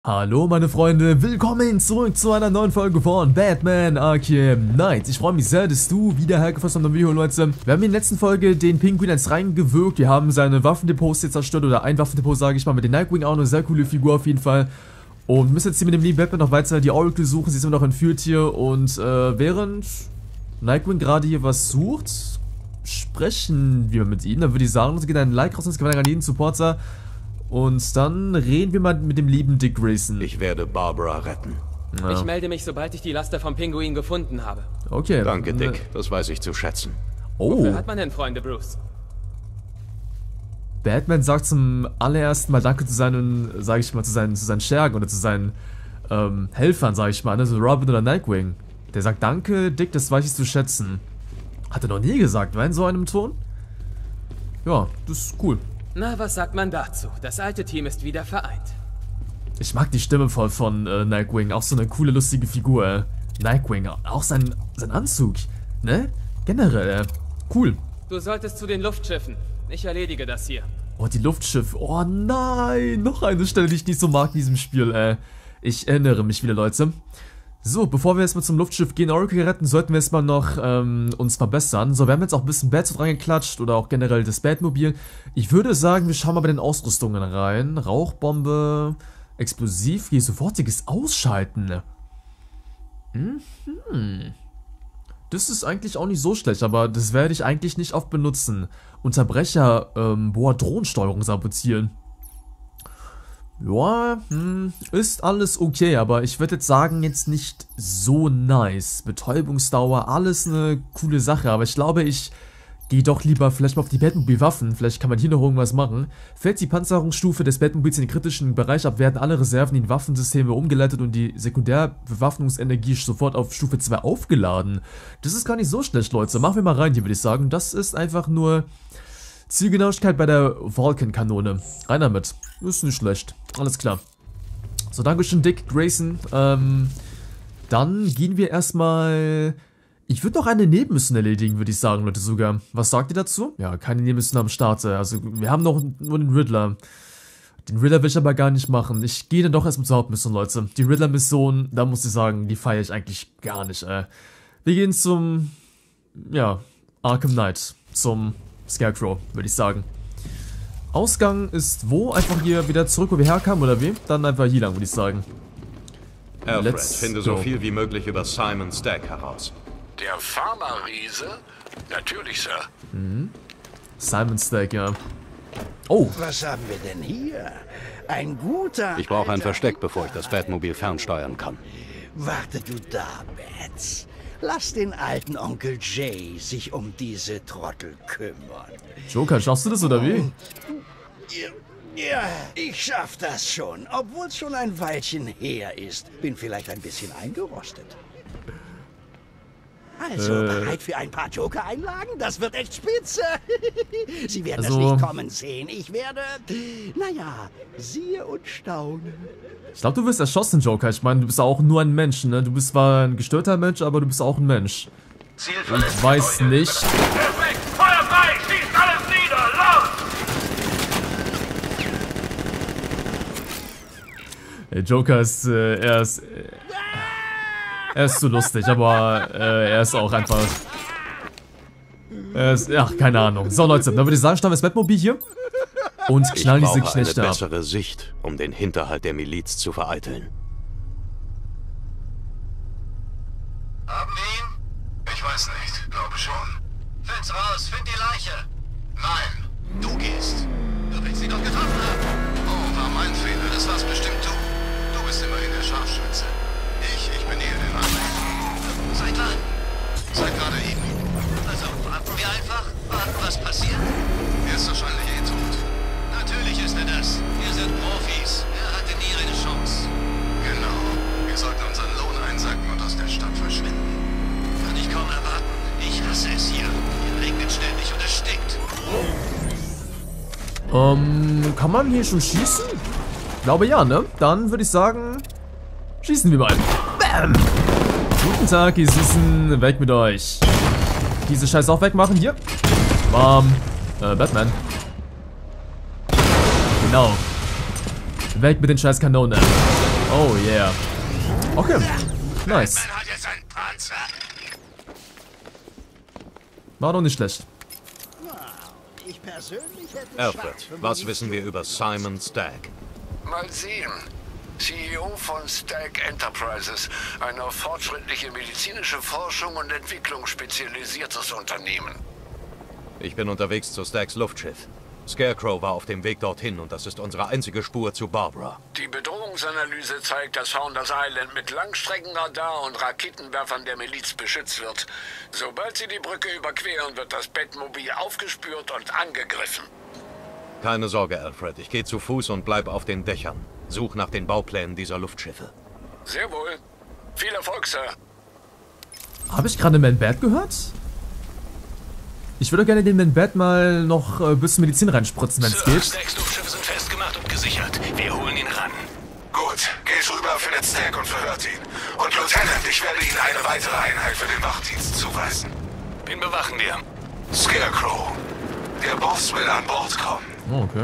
Hallo meine Freunde, willkommen zurück zu einer neuen Folge von Batman Arkham Knight. Ich freue mich sehr, dass du wieder hergefasst hast, Video, Leute. Wir haben in der letzten Folge den Pinguin jetzt reingewirkt, wir haben seine Waffendepots jetzt zerstört, oder ein Waffendepot, sage ich mal, mit dem Nightwing, auch eine sehr coole Figur auf jeden Fall. Und wir müssen jetzt hier mit dem lieben Batman noch weiter die Oracle suchen, sie ist immer noch entführt hier. Und während Nightwing gerade hier was sucht, sprechen wir mit ihm. Dann würde ich sagen, uns geht ein Like raus, uns gewinnt an jeden Supporter. Und dann reden wir mal mit dem lieben Dick Grayson. Ich werde Barbara retten. Ja. Ich melde mich, sobald ich die Laster vom Pinguin gefunden habe. Okay. Danke, Dick. Das weiß ich zu schätzen. Oh. Wofür hat man denn Freunde, Bruce? Batman sagt zum allerersten Mal Danke zu seinen, sag ich mal, zu seinen Schergen oder zu seinen Helfern, sag ich mal, also Robin oder Nightwing. Der sagt Danke, Dick, das weiß ich zu schätzen. Hat er noch nie gesagt, war in so einem Ton? Ja, das ist cool. Na, was sagt man dazu? Das alte Team ist wieder vereint. Ich mag die Stimme voll von Nightwing, auch so eine coole, lustige Figur. Nightwing, auch sein Anzug, ne? Generell, cool. Du solltest zu den Luftschiffen. Ich erledige das hier. Oh, die Luftschiffe. Oh nein, noch eine Stelle, die ich nicht so mag in diesem Spiel, Ich erinnere mich wieder, Leute. So, bevor wir erstmal zum Luftschiff gehen, Oracle retten, sollten wir erstmal noch uns verbessern. So, wir haben jetzt auch ein bisschen Batsuit reingeklatscht oder auch generell das Batmobil. Ich würde sagen, wir schauen mal bei den Ausrüstungen rein. Rauchbombe, Explosiv, hier sofortiges Ausschalten. Das ist eigentlich auch nicht so schlecht, aber das werde ich eigentlich nicht oft benutzen. Unterbrecher, Drohnensteuerung sabotieren. Ja, ist alles okay, aber ich würde jetzt sagen, jetzt nicht so nice. Betäubungsdauer, alles eine coole Sache, aber ich glaube, ich gehe doch lieber vielleicht mal auf die Batmobil-Waffen. Vielleicht kann man hier noch irgendwas machen. Fällt die Panzerungsstufe des Batmobils in den kritischen Bereich ab, werden alle Reserven in Waffensysteme umgeleitet und die Sekundärbewaffnungsenergie sofort auf Stufe 2 aufgeladen. Das ist gar nicht so schlecht, Leute. Machen wir mal rein hier, würde ich sagen. Das ist einfach nur Zielgenauigkeit bei der Vulcan-Kanone. Rein damit. Ist nicht schlecht. Alles klar. So, dankeschön, Dick Grayson. Dann gehen wir erstmal. Ich würde noch eine Nebenmission erledigen, würde ich sagen, Leute, sogar. Was sagt ihr dazu? Ja, keine Nebenmission am Start. Also, wir haben noch nur den Riddler. Den Riddler will ich aber gar nicht machen. Ich gehe dann doch erstmal zur Hauptmission, Leute. Die Riddler-Mission, da muss ich sagen, die feiere ich eigentlich gar nicht, Wir gehen zum, ja, Arkham Knight. Zum Scarecrow, würde ich sagen. Ausgang ist wo? Einfach hier wieder zurück, wo wir herkamen, oder wie? Dann einfach hier lang, würde ich sagen. Alfred, finde so viel wie möglich über Simon Stagg heraus. Der Pharma-Riese? Natürlich, Sir. Simon Stagg, ja. Oh. Was haben wir denn hier? Ein guter... Ich brauche ein Versteck, bevor ich das Batmobil fernsteuern kann. Warte du da, Bats. Lass den alten Onkel Jay sich um diese Trottel kümmern. Joker, schaffst du das, oder wie? Ja, ich schaff das schon, obwohl es schon ein Weilchen her ist. Bin vielleicht ein bisschen eingerostet. Also, bereit für ein paar Joker-Einlagen? Das wird echt spitze. Sie werden es nicht kommen sehen. Ich werde, naja, siehe und staune. Ich glaube, du wirst erschossen, Joker. Ich meine, du bist auch nur ein Mensch, ne? Du bist zwar ein gestörter Mensch, aber du bist auch ein Mensch. Ich weiß nicht. Perfekt! Feuer frei! Schießt alles nieder! Los! Der Joker ist, er ist zu lustig, aber er ist auch einfach... ach, keine Ahnung. So, Leute, dann würde ich sagen, starten wir das Batmobil hier und knallen diese Knechte ab. Eine bessere Sicht, um den Hinterhalt der Miliz zu vereiteln. Haben wir ihn? Ich weiß nicht. Glaube schon. Find's raus. Find die Leiche. Nein. Du gehst. Du willst sie doch getroffen haben. Oh, war mein Fehler. Das war's bestimmt du. Du bist immerhin der Scharfschütze. Ich bin eher der Mann. Seit wann? Seit gerade eben. Also warten wir einfach. Warten, was passiert? Er ist wahrscheinlich eh tot. Natürlich ist er das. Wir sind Profis. Er hatte nie eine Chance. Genau. Wir sollten unseren Lohn einsacken und aus der Stadt verschwinden. Kann ich kaum erwarten. Ich hasse es hier. Hier regnet ständig und es stinkt. Kann man hier schon schießen? Ich glaube ja, ne? Dann würde ich sagen, schießen wir mal. Bam! Guten Tag, ihr Süßen. Weg mit euch. Diese Scheiße auch wegmachen. Hier. Bam. Batman. Genau. Weg mit den scheiß Kanonen. Oh yeah. Okay. Nice. Batman hat jetzt einen Panzer. War doch nicht schlecht. Ich persönlich hätte Alfred, was wissen wir über Simon Stagg? Mal sehen. CEO von Stagg Enterprises, eine auf fortschrittliche medizinische Forschung und Entwicklung spezialisiertes Unternehmen. Ich bin unterwegs zu Staggs Luftschiff. Scarecrow war auf dem Weg dorthin und das ist unsere einzige Spur zu Barbara. Die Bedrohungsanalyse zeigt, dass Founders Island mit Langstreckenradar und Raketenwerfern der Miliz beschützt wird. Sobald sie die Brücke überqueren, wird das Batmobil aufgespürt und angegriffen. Keine Sorge, Alfred. Ich gehe zu Fuß und bleib auf den Dächern. Such nach den Bauplänen dieser Luftschiffe. Sehr wohl. Viel Erfolg, Sir. Habe ich gerade Man-Bat gehört? Ich würde gerne den Man-Bat mal noch ein bisschen Medizin reinspritzen, wenn es geht. Staggs Luftschiffe sind festgemacht und gesichert. Wir holen ihn ran. Gut, geht rüber, findet Stagg und verhört ihn. Und Lieutenant, ich werde Ihnen eine weitere Einheit für den Wachdienst zuweisen. Wen bewachen wir? Scarecrow. Der Boss will an Bord kommen. Oh, okay.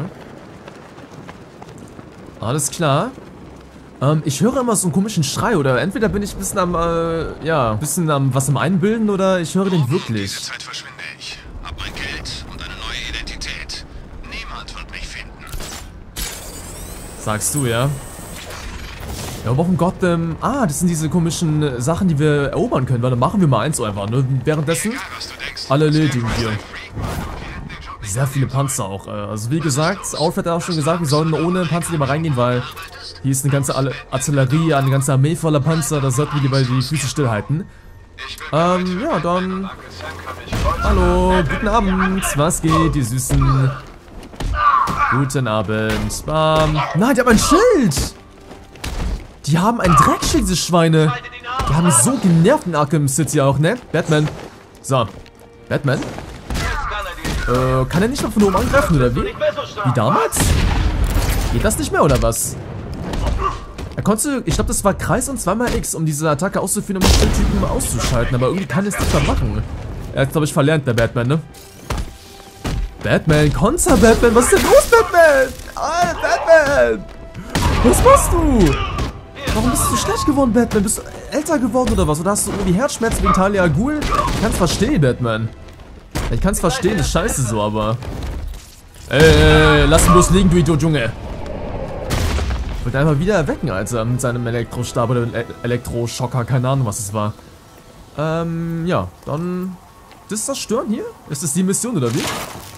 Alles klar. Ich höre immer so einen komischen Schrei, oder entweder bin ich ein bisschen am, was am Einbilden, oder ich höre den wirklich. Diese Zeit verschwinde ich. Hab mein Geld und eine neue Identität. Niemand wird mich finden. Sagst du, ja? Ja, aber warum Gott, das sind diese komischen Sachen, die wir erobern können. Warte, machen wir mal eins einfach, ne? Währenddessen Egal, was du denkst. alle erledigen wir. Sehr viele Panzer auch. Also wie gesagt, Alfred hat auch schon gesagt, wir sollen ohne Panzer lieber reingehen, weil hier ist eine ganze Artillerie, eine ganze Armee voller Panzer. Da sollten wir lieber die Füße stillhalten. Ja, dann... Hallo, guten Abend. Was geht, die Süßen? Guten Abend. Nein, die haben ein Schild! Die haben ein Dreckschild, diese Schweine. Die haben mich so genervt in Arkham City auch, ne? Batman. So. Batman? Kann er nicht mal von oben angreifen, oder wie? Wie damals? Geht das nicht mehr, oder was? Er konnte, ich glaube, das war Kreis und zweimal X, um diese Attacke auszuführen, um den Schildtypen auszuschalten. Aber irgendwie kann er es nicht mehr machen. Er hat, glaube ich, verlernt, der Batman, ne? Batman, Konter-Batman, was ist denn los, Batman? Ah, Batman! Was machst du? Warum bist du so schlecht geworden, Batman? Bist du älter geworden, oder was? Oder hast du irgendwie Herzschmerzen wegen Talia al Ghul? Ich kann's verstehen, Batman. Ich kann's verstehen, ist scheiße so, aber... lass ihn bloß liegen, du Idiot, Junge. Ich wollte einfach wieder erwecken, Alter, mit seinem Elektrostab oder Elektroschocker, keine Ahnung, was es war. Ja, dann... Das ist das Stören hier? Ist das die Mission, oder wie?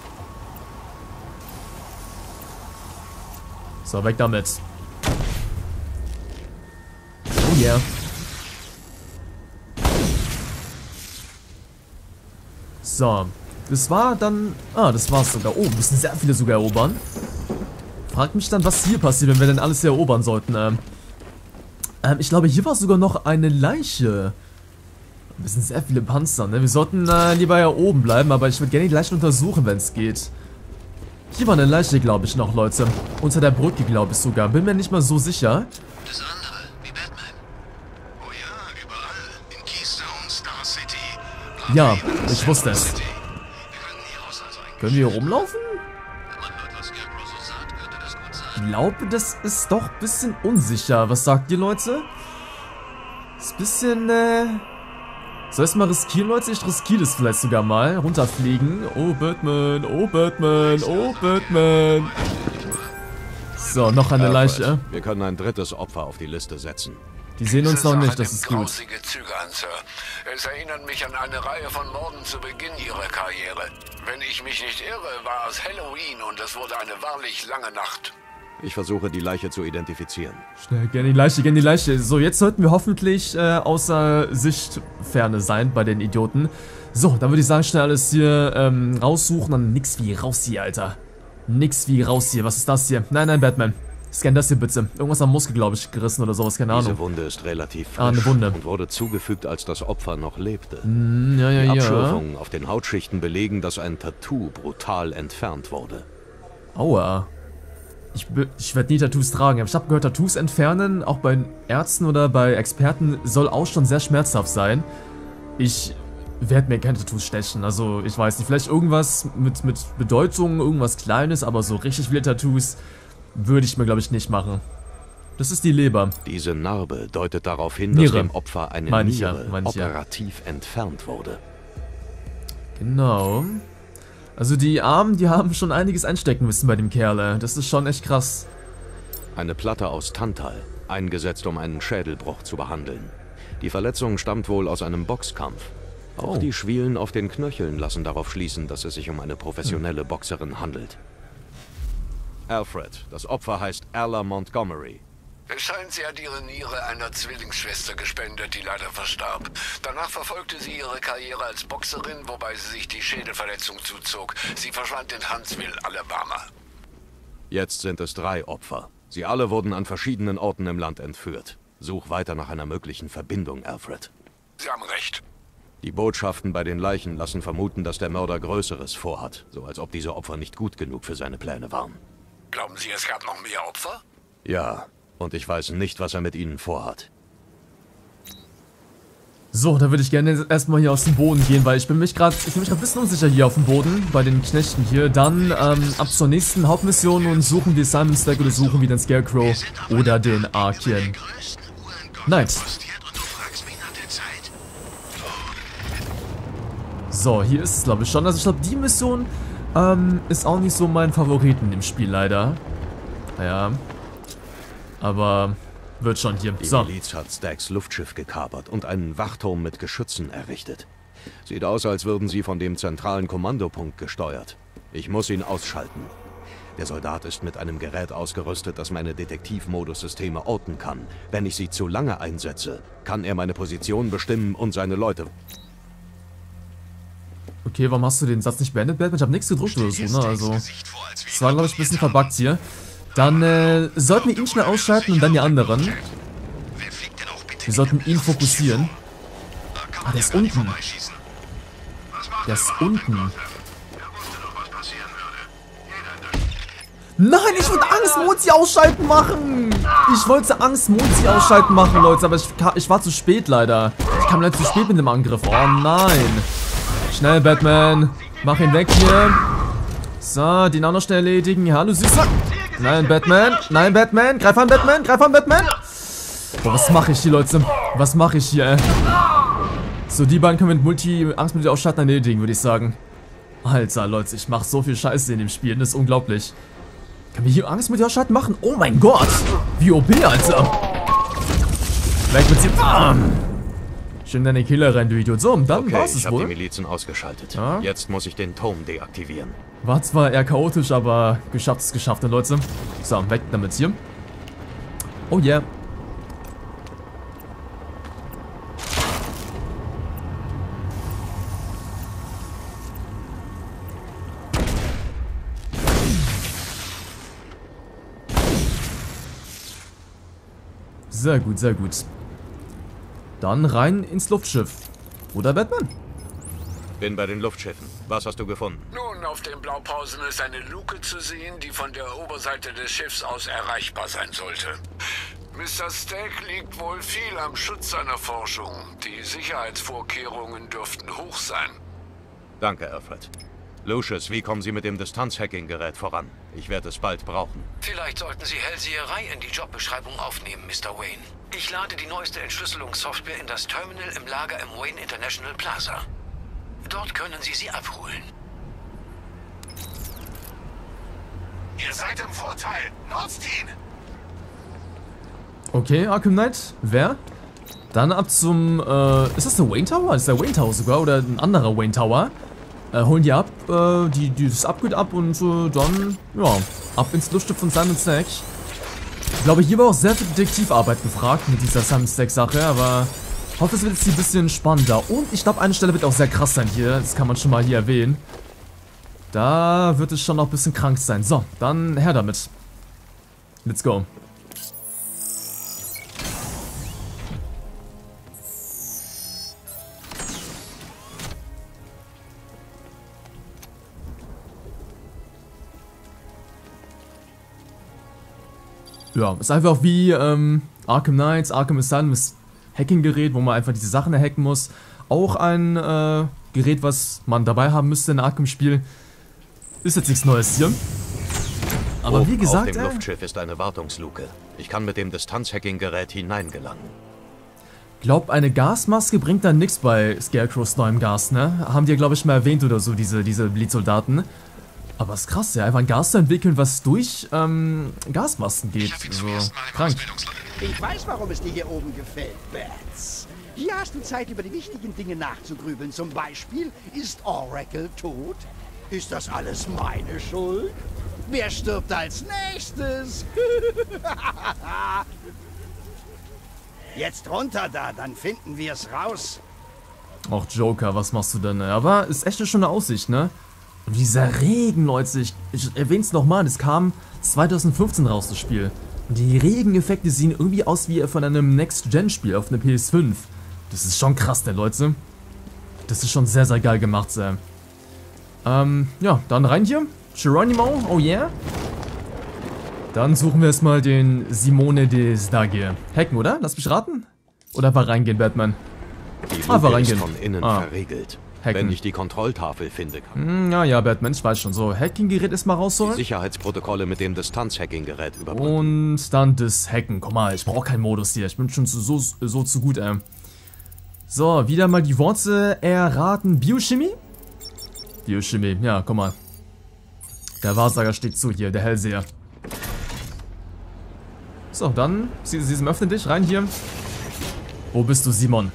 So, weg damit. Oh yeah. So, das war dann... das war's sogar. Oh, wir müssen sehr viele sogar erobern. Frag mich dann, was hier passiert, wenn wir denn alles hier erobern sollten. Ich glaube, hier war sogar noch eine Leiche. Das sind sehr viele Panzer, ne? Wir sollten lieber ja oben bleiben, aber ich würde gerne die Leichen untersuchen, wenn es geht. Hier war eine Leiche, glaube ich, noch, Leute. Unter der Brücke, glaube ich sogar. Bin mir nicht mal so sicher. Das andere, wie Batman. Oh ja, überall. In Keystone, Star City. Ja, ich wusste es. Können wir hier rumlaufen? Wenn man hört, was Scarecrow so sagt, könnte das gut sein. Ich glaube, das ist doch ein bisschen unsicher. Was sagt ihr, Leute? Ist ein bisschen, Soll ich es mal riskieren, Leute? Ich riskiere das vielleicht sogar mal. Runterfliegen. Oh, Batman. Oh, Batman. Oh, Batman. So, noch eine Leiche. Wir können ein drittes Opfer auf die Liste setzen. Die sehen uns noch nicht, das ist gut. Grausige Züge an, Sir. Es erinnert mich an eine Reihe von Morden zu Beginn Ihrer Karriere. Wenn ich mich nicht irre, war es Halloween und es wurde eine wahrlich lange Nacht. Ich versuche, die Leiche zu identifizieren. Schnell, gerne die Leiche, gerne die Leiche. So, jetzt sollten wir hoffentlich außer Sichtferne sein bei den Idioten. So, dann würde ich sagen, schnell alles hier raussuchen. Dann nix wie raus hier, Alter. Nix wie raus hier. Was ist das hier? Nein, nein, Batman. Scan das hier bitte. Irgendwas am Muskel, glaube ich, gerissen oder sowas, keine Ahnung. Diese Wunde ist relativ frisch eine Wunde. Und wurde zugefügt, als das Opfer noch lebte. Ja, ja, Die ja. Abschürfungen auf den Hautschichten belegen, dass ein Tattoo brutal entfernt wurde. Aua. Ich werde nie Tattoos tragen, aber ich habe gehört, Tattoos entfernen, auch bei Ärzten oder bei Experten, soll auch schon sehr schmerzhaft sein. Ich werde mir keine Tattoos stechen, also ich weiß nicht, vielleicht irgendwas mit Bedeutung, irgendwas Kleines, aber so richtig viele Tattoos würde ich mir, glaube ich, nicht machen. Das ist die Leber. Diese Narbe deutet darauf hin, dass dem Opfer eine Niere operativ entfernt wurde. Genau. Also die Armen, die haben schon einiges einstecken müssen bei dem Kerl. Das ist schon echt krass. Eine Platte aus Tantal, eingesetzt, um einen Schädelbruch zu behandeln. Die Verletzung stammt wohl aus einem Boxkampf. Auch die Schwielen auf den Knöcheln lassen darauf schließen, dass es sich um eine professionelle Boxerin handelt. Alfred, das Opfer heißt Ella Montgomery. Es scheint, sie hat ihre Niere einer Zwillingsschwester gespendet, die leider verstarb. Danach verfolgte sie ihre Karriere als Boxerin, wobei sie sich die Schädelverletzung zuzog. Sie verschwand in Huntsville, Alabama. Jetzt sind es 3 Opfer. Sie alle wurden an verschiedenen Orten im Land entführt. Such weiter nach einer möglichen Verbindung, Alfred. Sie haben recht. Die Botschaften bei den Leichen lassen vermuten, dass der Mörder Größeres vorhat. So als ob diese Opfer nicht gut genug für seine Pläne waren. Glauben Sie, es gab noch mehr Opfer? Ja, und ich weiß nicht, was er mit ihnen vorhat. So, da würde ich gerne erstmal hier aus dem Boden gehen, weil ich bin mich gerade ein bisschen unsicher hier auf dem Boden, bei den Knechten hier. Dann ab zur nächsten Hauptmission und suchen wir Simon Stagg oder suchen wir den Scarecrow oder den Arkien. Knight. So, hier ist es glaube ich schon. Also ich glaube, die Mission ist auch nicht so mein Favorit in dem Spiel leider. Naja. Aber wird schon hier. Die Miliz hat Staggs Luftschiff gekapert und einen Wachturm mit Geschützen errichtet. Sieht aus, als würden sie von dem zentralen Kommandopunkt gesteuert. Ich muss ihn ausschalten. Der Soldat ist mit einem Gerät ausgerüstet, das meine Detektivmodus-Systeme orten kann. Wenn ich sie zu lange einsetze, kann er meine Position bestimmen und seine Leute... Okay, warum hast du den Satz nicht beendet, Batman? Ich habe nichts gedrückt oder so, ne? Also, das war, glaube ich, ein bisschen verbuggt hier. Dann sollten wir ihn schnell ausschalten und dann die anderen. Wir sollten ihn fokussieren. Ah, der ist unten. Der ist unten. Nein, ich wollte Angst-Mozi ausschalten machen. Ich wollte Angst-Mozi ausschalten machen, Leute. Aber ich war zu spät leider. Ich kam leider zu spät mit dem Angriff. Oh nein. Schnell, Batman. Mach ihn weg hier. So, den auch noch schnell erledigen. Hallo, Süßer. Nein, Batman. Nein, Batman. Greif an, Batman. Greif an, Batman. Boah, was mache ich hier, Leute? Was mache ich hier, ey? So, die beiden können wir mit Angst mit ausschalten erledigen, würde ich sagen. Alter, Leute, ich mache so viel Scheiße in dem Spiel. Das ist unglaublich. Können wir hier Angst mit ausschalten machen? Oh mein Gott. Wie OP, Alter. Weg mit sie. Schön deine Killer rein, du Idiot. So, dann war's es wohl. Ich habe die Milizen ausgeschaltet. Ja? Jetzt muss ich den Turm deaktivieren. War zwar eher chaotisch, aber geschafft ist geschafft, ne, Leute. So, weg damit hier. Oh yeah. Sehr gut, sehr gut. Dann rein ins Luftschiff. Oder Batman? Bin bei den Luftschiffen. Was hast du gefunden? Nun, auf den Blaupausen ist eine Luke zu sehen, die von der Oberseite des Schiffs aus erreichbar sein sollte. Mr. Stagg liegt wohl viel am Schutz seiner Forschung. Die Sicherheitsvorkehrungen dürften hoch sein. Danke, Alfred. Lucius, wie kommen Sie mit dem Distanz-Hacking-Gerät voran? Ich werde es bald brauchen. Vielleicht sollten Sie Hellseherei in die Jobbeschreibung aufnehmen, Mr. Wayne. Ich lade die neueste Entschlüsselungssoftware in das Terminal im Lager im Wayne International Plaza. Dort können Sie sie abholen. Ihr seid im Vorteil. Nutzt ihn! Okay, Arkham Knight. Wer? Dann ab zum, ist das der Wayne Tower? Das ist der Wayne Tower sogar, oder ein anderer Wayne Tower. Holen die ab, das Upgrade ab und dann, ja, ab ins Luftschiff von Simon Stagg. Ich glaube, hier war auch sehr viel Detektivarbeit gefragt mit dieser Simon Stagg-Sache, aber ich hoffe, es wird jetzt hier ein bisschen spannender. Und ich glaube, eine Stelle wird auch sehr krass sein hier, das kann man schon mal hier erwähnen. Da wird es schon noch ein bisschen krank sein. So, dann her damit. Let's go. Ja, ist einfach wie Arkham Knight, Arkham Asylum, das Hacking-Gerät, wo man einfach diese Sachen hacken muss. Auch ein Gerät, was man dabei haben müsste in Arkham-Spiel. Ist jetzt nichts Neues hier. Aber wie gesagt, auf dem Luftschiff ist eine Wartungsluke. Ich kann mit dem Distanzhacking-Gerät hineingelangen. Glaub, eine Gasmaske bringt dann nichts bei Scarecrows neuem Gas, ne? Haben die ja, glaube ich, mal erwähnt oder so, diese Blitz-Soldaten. Aber ist krass, ja, einfach ein Gas zu entwickeln, was durch Gasmasken geht. So krank. Ich weiß, warum es dir hier oben gefällt, Bats. Hier hast du Zeit, über die wichtigen Dinge nachzugrübeln. Zum Beispiel, ist Oracle tot? Ist das alles meine Schuld? Wer stirbt als nächstes? Jetzt runter da, dann finden wir es raus. Och, Joker, was machst du denn? Aber ist echt eine schöne Aussicht, ne? Und dieser Regen, Leute, ich erwähn's nochmal, das kam 2015 raus, das Spiel. Und die Regeneffekte sehen irgendwie aus wie von einem Next-Gen-Spiel auf einer PS5. Das ist schon krass, ne, Leute? Das ist schon sehr, sehr geil gemacht, ja, dann rein hier. Geronimo, oh yeah. Dann suchen wir erstmal den Simone de Stagge. Hacken, oder? Lass mich raten. Oder einfach reingehen, Batman. Die Luke ist von innen verriegelt. Hacken. Wenn ich die Kontrolltafel finde, kann ja, Batman, ich weiß schon. So, Hacking-Gerät erstmal rausholen. die Sicherheitsprotokolle mit dem Distanz-Hacking-Gerät überbrücken. Und dann das Hacken. Komm mal, ich brauche keinen Modus hier. Ich bin schon so zu gut, So, wieder mal die Worte erraten. Biochemie? Biochemie, ja, komm mal. Der Wahrsager steht zu hier, der Hellseher. So, dann, sie öffnen dich, rein hier. Wo bist du, Simon?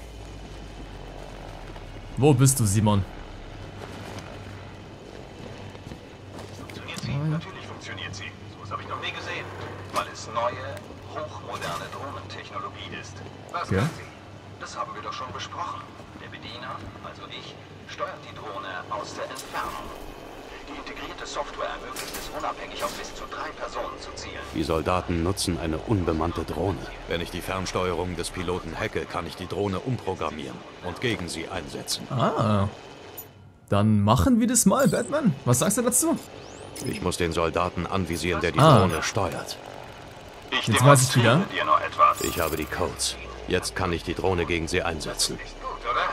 Wo bist du, Simon? Funktioniert sie? Natürlich funktioniert sie. Sowas habe ich noch nie gesehen. Weil es neue, hochmoderne Drohnentechnologie ist. Was kann sie? Das haben wir doch schon besprochen. Der Bediener, also ich, steuert die Drohne aus der Entfernung. Die integrierte Software ermöglicht es, unabhängig auf bis zu 3 Personen zu zielen. Die Soldaten nutzen eine unbemannte Drohne. Wenn ich die Fernsteuerung des Piloten hacke, kann ich die Drohne umprogrammieren und gegen sie einsetzen. Ah. Dann machen wir das mal, Batman. Was sagst du dazu? Ich muss den Soldaten anvisieren, der die Drohne steuert. Jetzt weiß ich wieder. Dir noch etwas. Ich habe die Codes. Jetzt kann ich die Drohne gegen sie einsetzen. Gut, oder?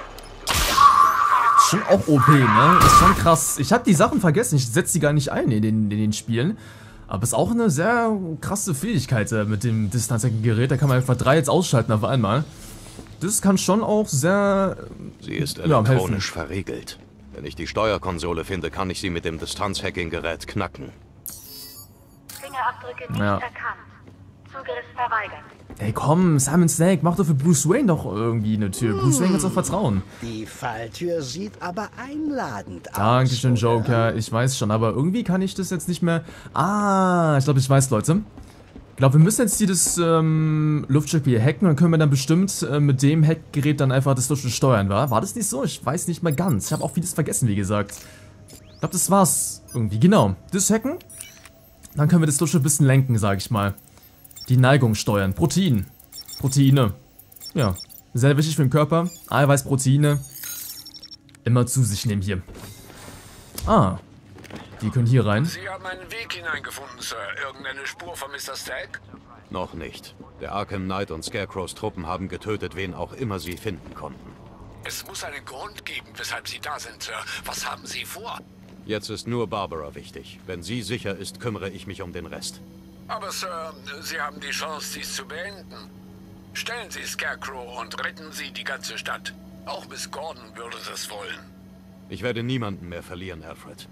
Schon auch OP, ne? Ist schon krass. Ich habe die Sachen vergessen. Ich setze die gar nicht ein in den Spielen. Aber ist auch eine sehr krasse Fähigkeit mit dem Distanzhacking-Gerät. Da kann man einfach 3 jetzt ausschalten auf einmal. Das kann schon auch sehr... Sie ist elektronisch verriegelt. Wenn ich die Steuerkonsole finde, kann ich sie mit dem Distanzhacking-Gerät knacken. Fingerabdrücke nicht erkannt. Zugriff verweigert. Ey komm, Simon Snake, mach doch für Bruce Wayne doch irgendwie eine Tür. Bruce Wayne kannst du vertrauen. Die Falltür sieht aber einladend aus. Dankeschön, Joker. Ich weiß schon, aber irgendwie kann ich das jetzt nicht mehr... Ah, ich glaube, ich weiß, Leute. Ich glaube, wir müssen jetzt hier das Luftschiff hier hacken. Dann können wir dann bestimmt mit dem Hackgerät dann einfach das Luftschiff steuern, wa? War das nicht so? Ich weiß nicht mehr ganz. Ich habe auch vieles vergessen, wie gesagt. Ich glaube, das war's irgendwie. Genau. Das hacken. Dann können wir das Luftschiff ein bisschen lenken, sage ich mal. Die Neigung steuern. Protein. Proteine. Ja. Sehr wichtig für den Körper. Eiweiß, Proteine. Immer zu sich nehmen hier. Ah. Die können hier rein. Sie haben einen Weg hineingefunden, Sir. Irgendeine Spur von Mr. Stagg? Noch nicht. Der Arkham Knight und Scarecrows Truppen haben getötet, wen auch immer sie finden konnten. Es muss einen Grund geben, weshalb Sie da sind, Sir. Was haben Sie vor? Jetzt ist nur Barbara wichtig. Wenn sie sicher ist, kümmere ich mich um den Rest. Aber, Sir, Sie haben die Chance, dies zu beenden. Stellen Sie Scarecrow und retten Sie die ganze Stadt. Auch Miss Gordon würde das wollen. Ich werde niemanden mehr verlieren, Alfred.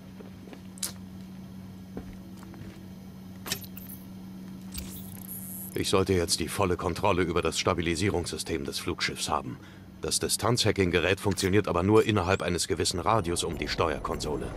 Ich sollte jetzt die volle Kontrolle über das Stabilisierungssystem des Flugschiffs haben. Das Distanzhacking-Gerät funktioniert aber nur innerhalb eines gewissen Radius um die Steuerkonsole.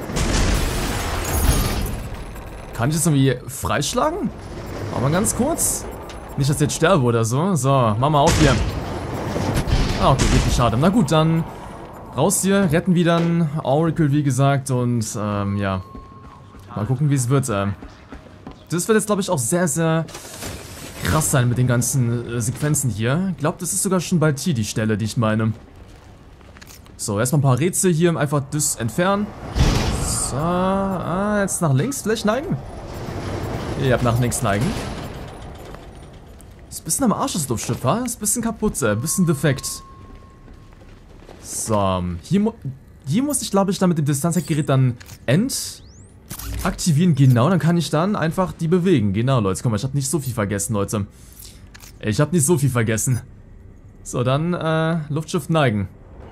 Kann ich das irgendwie freischlagen? Aber ganz kurz. Nicht, dass ich jetzt sterbe oder so. So, mach mal auf hier. Ah, okay, geht nicht, schade. Na gut, dann raus hier. Retten wir dann Oracle, wie gesagt. Und, ja. Mal gucken, wie es wird. Das wird jetzt, glaube ich, auch sehr, sehr krass sein mit den ganzen Sequenzen hier. Ich glaube, das ist sogar schon bald hier die Stelle, die ich meine. So, erstmal ein paar Rätsel hier. Einfach das entfernen. So, jetzt nach links vielleicht neigen? Ja, nach links neigen. Ist ein bisschen am Arsch das Luftschiff, wa? Ist ein bisschen kaputt, ein bisschen defekt. So, hier muss ich, glaube ich, dann mit dem Distanzhackgerät dann Aktivieren, genau, dann kann ich dann einfach die bewegen. Genau, Leute, guck mal, ich habe nicht so viel vergessen, Leute. Ich habe nicht so viel vergessen. So, dann, Luftschiff neigen.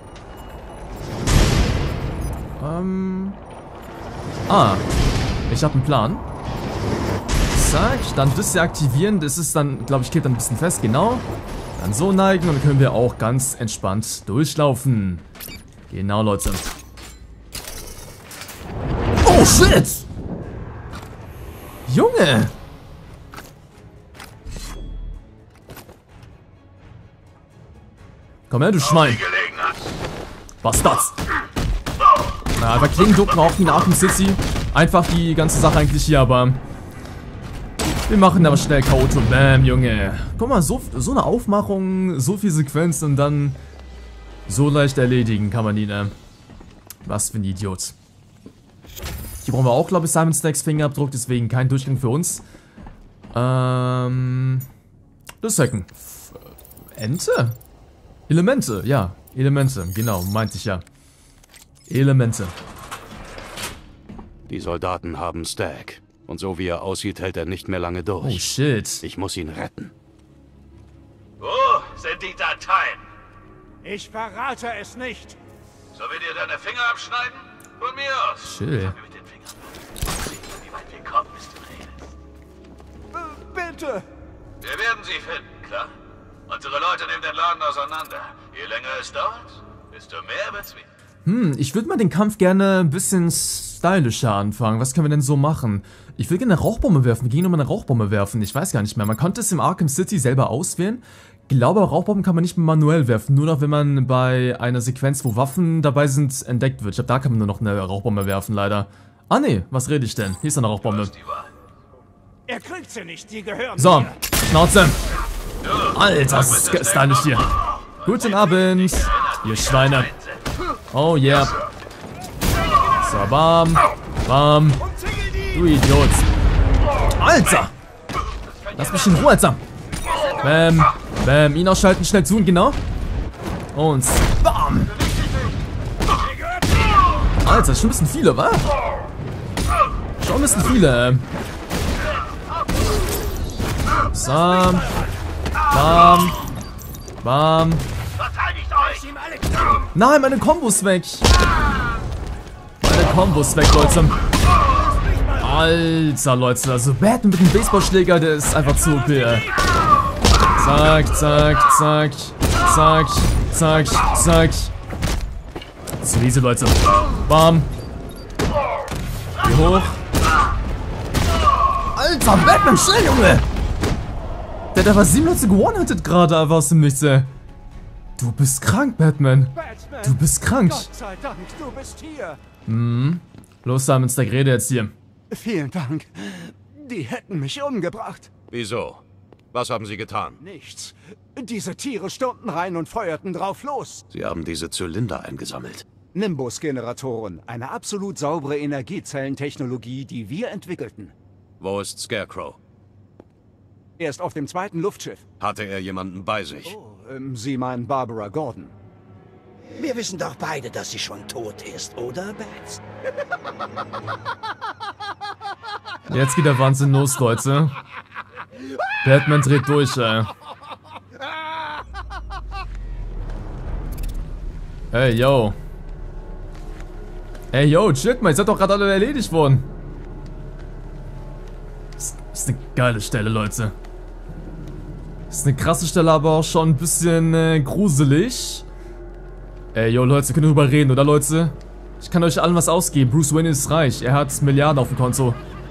Ich habe einen Plan. Zack, dann das aktivieren, das ist dann, glaube ich, klebt dann ein bisschen fest, genau. Dann so neigen und dann können wir auch ganz entspannt durchlaufen. Genau, Leute. Oh, shit! Junge! Komm her, du Schwein. Bastard. Na, einfach Klingen ducken auch in Arkham City. Einfach die ganze Sache eigentlich hier, aber... Wir machen aber schnell K.O. und bam, Junge. Guck mal, so eine Aufmachung, so viel Sequenz und dann so leicht erledigen kann man ihn, Was für ein Idiot. Hier brauchen wir auch, glaube ich, Simon Snacks Fingerabdruck, deswegen kein Durchgang für uns. Das Second. Ente? Elemente, ja. Elemente, genau, meinte ich ja. Elemente. Die Soldaten haben Stagg. Und so wie er aussieht, hält er nicht mehr lange durch. Oh shit. Ich muss ihn retten. Wo sind die Dateien? Ich verrate es nicht. Sollen wir dir deine Finger abschneiden? Von mir aus. Chill. Mit den Fingern. Sehen, wie weit wir kommen, bis du redest. Bitte. Wir werden sie finden, klar? Unsere Leute nehmen den Laden auseinander. Je länger es dauert, desto mehr wird's wieder. Ich würde mal den Kampf gerne ein bisschen stylischer anfangen. Was können wir denn so machen? Ich will gerne eine Rauchbombe werfen. Wir gehen nochmal eine Rauchbombe werfen. Ich weiß gar nicht mehr. Man konnte es im Arkham City selber auswählen. Ich glaube, Rauchbomben kann man nicht mehr manuell werfen. Nur noch, wenn man bei einer Sequenz, wo Waffen dabei sind, entdeckt wird. Ich glaube, da kann man nur noch eine Rauchbombe werfen, leider. Ah, nee. Was rede ich denn? Hier ist eine Rauchbombe. Er kriegt sie nicht. Die gehören So. mir. Schnauze. Alter, das ist stylisch hier. Guten Abend, ihr Schweine. Oh yeah. So, bam. Bam. Du Idiot. Alter. Lass mich in Ruhe, Alter. Bam. Bam. Ihn ausschalten, schnell tun, genau. Und bam. Alter, schon ein bisschen viele, wa? Schon ein bisschen viele. So. Bam. Bam. Nein, meine Kombos weg. Meine Kombos weg, Leute. Alter, Leute. Also Batman mit dem Baseballschläger, der ist einfach zu OP. Zack, zack, zack. Zack, zack, zack. Zu easy, Leute. Bam. Hier hoch. Alter, Batman, schnell, Junge. Der hat aber 7 Leute gewonnen-hitted gerade einfach aus dem Nichts, ey. Du bist krank, Batman. Du bist krank. Gott sei Dank, du bist hier. Los, Simon Snag, rede jetzt hier. Vielen Dank. Die hätten mich umgebracht. Wieso? Was haben Sie getan? Nichts. Diese Tiere stürmten rein und feuerten drauf los. Sie haben diese Zylinder eingesammelt. Nimbus-Generatoren. Eine absolut saubere Energiezellentechnologie, die wir entwickelten. Wo ist Scarecrow? Er ist auf dem 2. Luftschiff. Hatte er jemanden bei sich? Sie meinen Barbara Gordon. Wir wissen doch beide, dass sie schon tot ist, oder, Bats? Jetzt geht der Wahnsinn los, Leute. Batman dreht durch, ey. Hey, yo. Hey, yo, shit, man, ihr seid doch gerade alle erledigt worden. Das ist eine geile Stelle, Leute. Das ist eine krasse Stelle, aber auch schon ein bisschen gruselig. Ey, yo, Leute, wir können darüber reden, oder, Leute? Ich kann euch allen was ausgeben. Bruce Wayne ist reich. Er hat Milliarden auf dem Konto.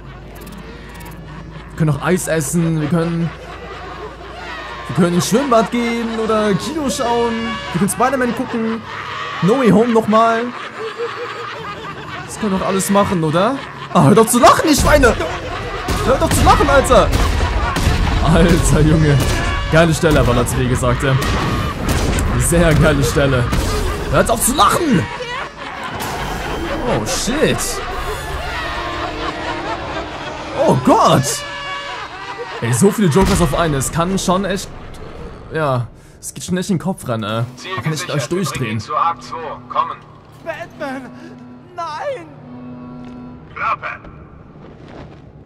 Wir können auch Eis essen. Wir können ins Schwimmbad gehen oder Kino schauen. Wir können Spider-Man gucken. No Way Home nochmal. Das können wir doch alles machen, oder? Ah, hört doch zu lachen, die Schweine! Hört doch zu lachen, Alter! Alter, Junge. Geile Stelle, aber Leute, wie gesagt, ja. Sehr geile Stelle. Hört auf zu lachen! Oh, shit. Oh Gott! Ey, so viele Jokers auf einen. Es kann schon echt... Ja, es geht schon echt in den Kopf rein, ey. Man kann echt euch durchdrehen. Zu Akt 2. Kommen. Batman! Nein! Klappe.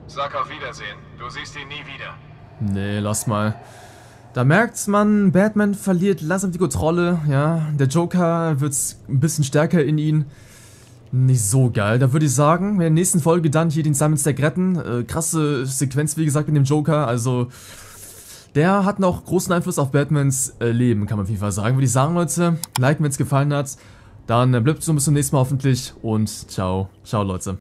Sag auf Wiedersehen. Du siehst ihn nie wieder. Nee, lass mal. Da merkt man, Batman verliert langsam die Kontrolle, ja. Der Joker wird ein bisschen stärker in ihn. Nicht so geil. Da würde ich sagen, in der nächsten Folge dann hier den Simon Stack retten. Krasse Sequenz, wie gesagt, mit dem Joker. Also, der hat noch großen Einfluss auf Batmans Leben, kann man auf jeden Fall sagen. Würde ich sagen, Leute, liken, wenn es gefallen hat. Dann bleibt so bis zum nächsten Mal hoffentlich und ciao. Ciao, Leute.